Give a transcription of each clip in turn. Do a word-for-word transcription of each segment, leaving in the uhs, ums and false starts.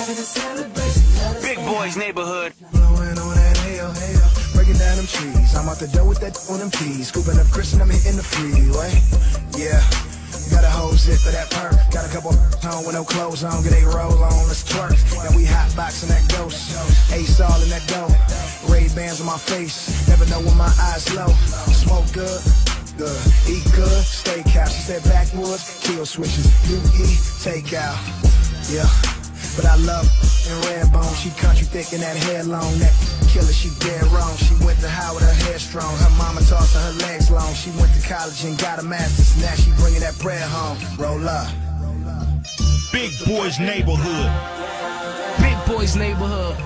Big Boys Neighborhood. Blowing on that hail, hail. Breaking down them trees. I'm out the door with that on them keys. Scooping up Chris and I'm hitting the freeway. Yeah. Got a whole zip for that perk. Got a couple home with no clothes on. Get a roll on, let's twerk. Now we hot boxing that ghost. Ace all in that dough. Ray Bans on my face. Never know when my eyes low. Smoke good, good. Eat good, steakhouse. She said backwoods, kill switches. You eat, take out. Yeah. But I love in red bone. She country thick and that hair long. That killer, she dead wrong. She went to Howard, her hair strong. Her mama tossing her legs long. She went to college and got a master's. Now she bringing that bread home. Roll up. Big Boys Neighborhood. Big Boys Neighborhood.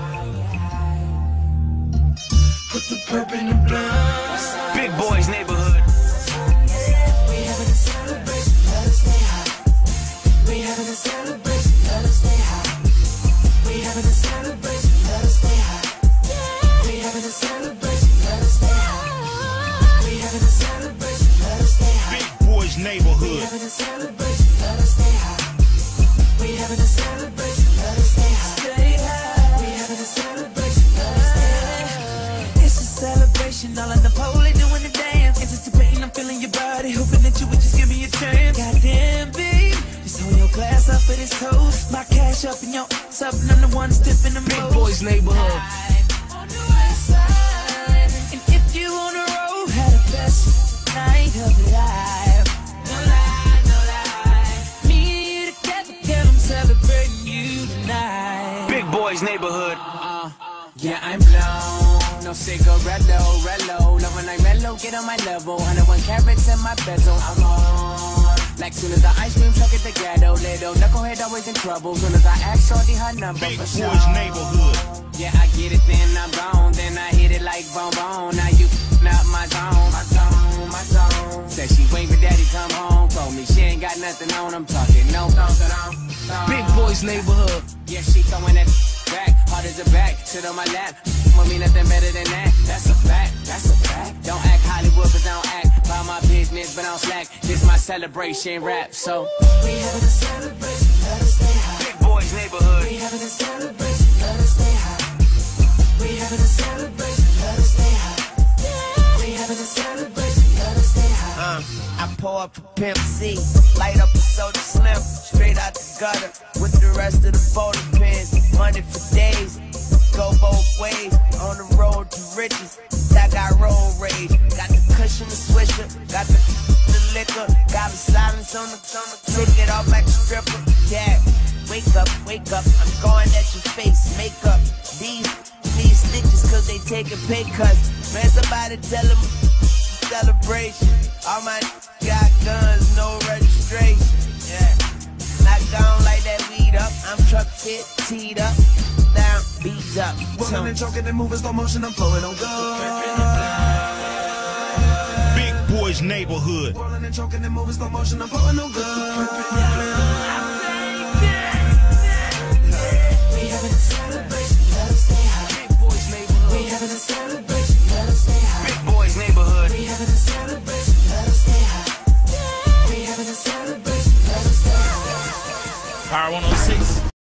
Put the purple in the blood. Big Boys Neighborhood. We having a celebration, let us stay high. We having a celebration, let us stay high. We having a celebration, let us stay high. We having a celebration, let us stay high. We having a celebration, let us stay high. Big Boys Neighborhood. We having a celebration, let us stay high. We having a celebration, let us stay high. Stay high. We having a celebration, let us stay high. It's a celebration, all in the pole, doing the dance. Anticipating, I'm feeling your body, hoping that you would just give me a chance. Goddamn, babe. Hold your glass up for this toast. My cash up and your ass up, and I'm the one stiffing the most. Big Boys Neighborhood. On the west side. And if you on the road, had the best night of your life. No lie, no lie. Me and you together, girl, I'm celebrating you tonight. Big Boys Neighborhood. Uh, yeah, I'm blown. No cigarello, rello. Love when I mellow, get on my level. one oh one carats in my bezel. I'm on. Like soon as the ice cream truck at the ghetto, little knucklehead always in trouble. Soon as I ask shorty her number Big for Boys sure. Neighborhood. Yeah, I get it, then I'm gone. Then I hit it like bone bone. Now you f***ing up my zone, my zone, my zone. Said she wait for daddy come home. Told me she ain't got nothing on. I'm talking no thumbs on. Big Boys Neighborhood. Yeah, she throwing that back, hard as a back, sit on my lap. Want me nothing better than that. That's a fact, that's a fact. Don't act Hollywood, but don't act by my business, but don't slack. This my celebration rap, so We having a celebration, let us stay high. Big Boys Neighborhood. We having a celebration, let us stay high. We having a celebration, let us stay high. We having a celebration, let us stay high. Uh, I pour up a Pimp C, light up a soda slim, straight out the gutter, with the rest of the folding pins. Money for days, go both ways, on the road to riches. I got road rage, got the cushion, the swisher, got the, the liquor, got the silence on the, on the take it off like a stripper. Yeah, wake up, wake up, I'm going at your face, makeup. These, these stitches cause they taking pay cuts. Man, somebody tell them celebration. All my got guns, no registration. Yeah, not gone like that weed up. I'm truck fit, teed up, down, beats up. Rolling and choking and moving slow motion, I'm flowing on good. Big Boys Neighborhood. Rolling and choking and moving slow motion, I'm flowing on good.